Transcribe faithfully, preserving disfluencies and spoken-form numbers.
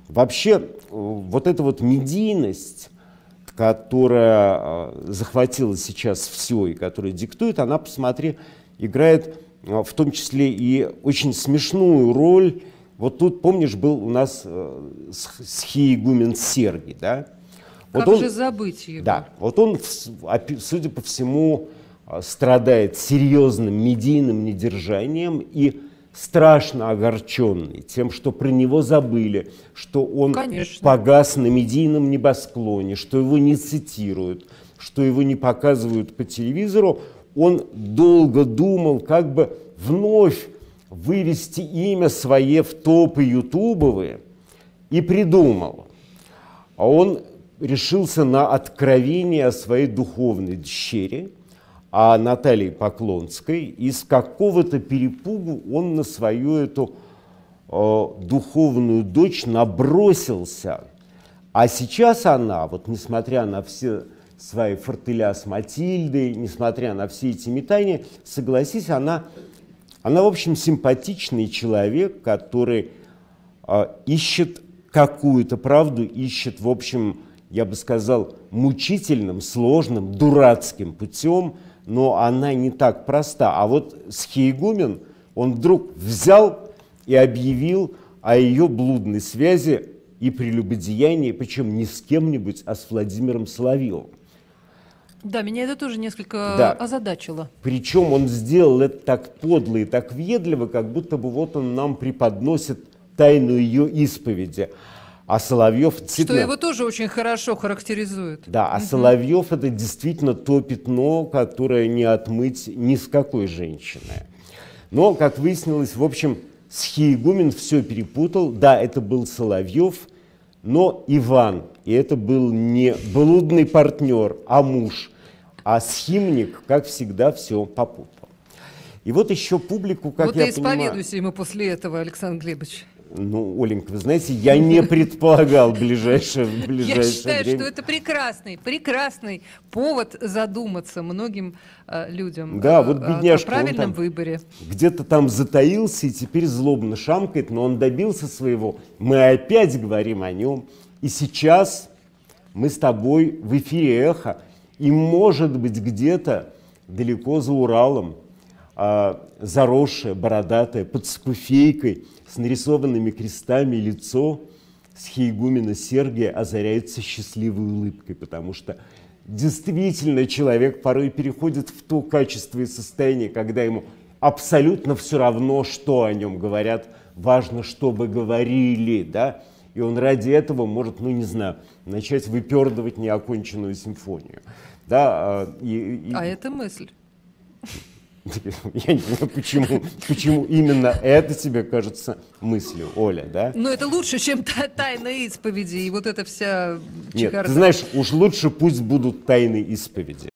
Вообще, вот эта вот медийность, которая захватила сейчас все и которая диктует, она, посмотри, играет в том числе и очень смешную роль. Вот тут, помнишь, был у нас схиегумен Сергий, да? Вот как он, же забыть его? Да, вот он, судя по всему, страдает серьезным медийным недержанием и страшно огорченный тем, что про него забыли, что он Конечно. погас на медийном небосклоне, что его не цитируют, что его не показывают по телевизору. Он долго думал, как бы вновь вывести имя свое в топы ютубовые, и придумал. А он решился на откровение о своей духовной дщере, о Наталье Поклонской, и с какого-то перепугу он на свою эту э, духовную дочь набросился. А сейчас она, вот несмотря на все свои фортеля с Матильдой, несмотря на все эти метания, согласись, она, она в общем, симпатичный человек, который э, ищет какую-то правду, ищет, в общем, я бы сказал, мучительным, сложным, дурацким путем, но она не так проста. А вот схиегумен, он вдруг взял и объявил о ее блудной связи и прелюбодеянии, причем не с кем-нибудь, а с Владимиром Соловьевым. Да, меня это тоже несколько Да. озадачило. Причем он сделал это так подло и так въедливо, как будто бы вот он нам преподносит тайну ее исповеди. А Соловьев... Что действительно... его тоже очень хорошо характеризует. Да, а угу. Соловьев — это действительно то пятно, которое не отмыть ни с какой женщиной. Но, как выяснилось, в общем, схиегумен все перепутал. Да, это был Соловьев, но Иван. И это был не блудный партнер, а муж. А схимник, как всегда, все попутал. И вот еще публику, как вот я и понимаю... исповедуйся ему после этого, Александр Глебович. Ну, Оленька, вы знаете, я не предполагал в ближайшее, в ближайшее Я считаю, время. что это прекрасный, прекрасный повод задуматься многим э, людям Да, э, вот бедняжка, о правильном он там выборе. Где-то там затаился и теперь злобно шамкает, но он добился своего. Мы опять говорим о нем. И сейчас мы с тобой в эфире «Эхо», и, может быть, где-то далеко за Уралом, а, заросшее, бородатое, под скуфейкой, с нарисованными крестами лицо схиегумена Сергия озаряется счастливой улыбкой, потому что действительно человек порой переходит в то качество и состояние, когда ему абсолютно все равно, что о нем говорят, важно, чтобы говорили, да, и он ради этого может, ну не знаю, начать выпердывать неоконченную симфонию. Да, и, и... А это мысль. Я не знаю, почему, почему именно это тебе кажется мыслью, Оля, да? Но это лучше, чем та тайна исповеди и вот эта вся Нет, чехарда. ты знаешь, уж лучше пусть будут тайны исповеди.